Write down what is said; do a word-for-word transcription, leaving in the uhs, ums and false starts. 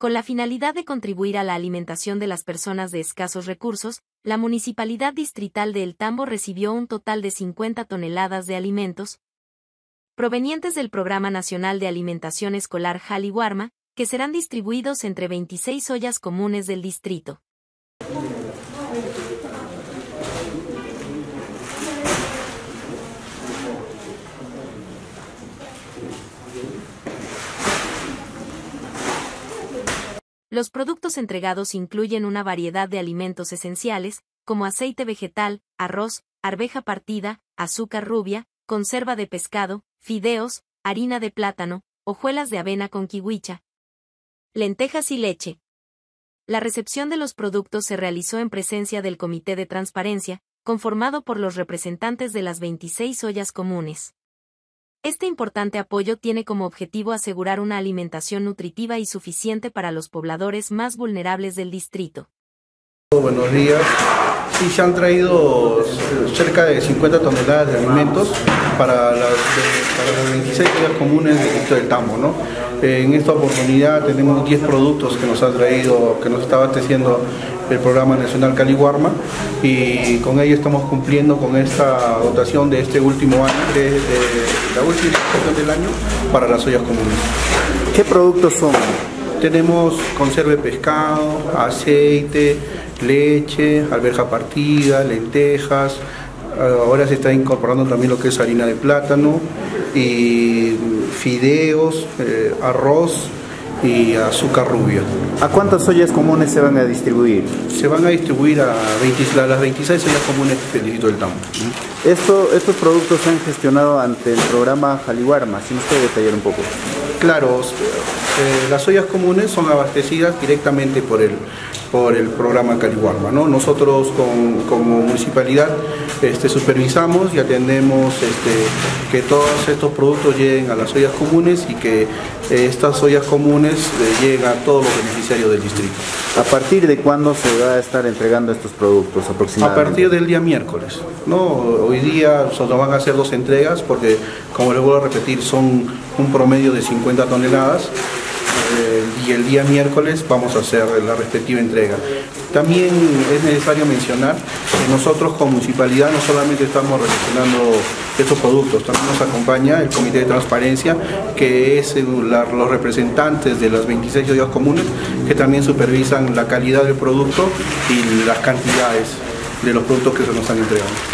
Con la finalidad de contribuir a la alimentación de las personas de escasos recursos, la Municipalidad Distrital de El Tambo recibió un total de cincuenta toneladas de alimentos provenientes del Programa Nacional de Alimentación Escolar Jali Warma, que serán distribuidos entre veintiséis ollas comunes del distrito. Los productos entregados incluyen una variedad de alimentos esenciales, como aceite vegetal, arroz, arveja partida, azúcar rubia, conserva de pescado, fideos, harina de plátano, hojuelas de avena con kiwicha, lentejas y leche. La recepción de los productos se realizó en presencia del Comité de Transparencia, conformado por los representantes de las veintiséis ollas comunes. Este importante apoyo tiene como objetivo asegurar una alimentación nutritiva y suficiente para los pobladores más vulnerables del distrito. Buenos días. Sí, se han traído cerca de cincuenta toneladas de alimentos para las, de, para las veintiséis ollas comunes del distrito del Tambo, ¿no? En esta oportunidad tenemos diez productos que nos ha traído, que nos está abasteciendo el Programa Nacional Jali Warma, y con ello estamos cumpliendo con esta dotación de este último año, de, de, de la última dotación del año para las ollas comunes. ¿Qué productos son? Tenemos conserva de pescado, aceite, leche, alberja partida, lentejas. Ahora se está incorporando también lo que es harina de plátano, y fideos, eh, arroz y azúcar rubia. ¿A cuántas ollas comunes se van a distribuir? Se van a distribuir a, veinte, a las veintiséis ollas comunes del distrito del Tambo. Esto, estos productos se han gestionado ante el programa Jali Warma, si nos puede detallar un poco. Claro, eh, las ollas comunes son abastecidas directamente por el, por el programa Jali Warma, ¿no? Nosotros con, como municipalidad este, supervisamos y atendemos este, que todos estos productos lleguen a las ollas comunes y que eh, estas ollas comunes eh, lleguen a todos los beneficiarios del distrito. ¿A partir de cuándo se va a estar entregando estos productos aproximadamente? A partir del día miércoles, ¿no? Hoy día solo van a hacer dos entregas porque, como les vuelvo a repetir, son un promedio de cincuenta toneladas. Eh, y el día miércoles vamos a hacer la respectiva entrega. También es necesario mencionar que nosotros como municipalidad no solamente estamos relacionando estos productos, también nos acompaña el Comité de Transparencia, que es la, los representantes de las veintiséis ollas comunes, que también supervisan la calidad del producto y las cantidades de los productos que se nos están entregando.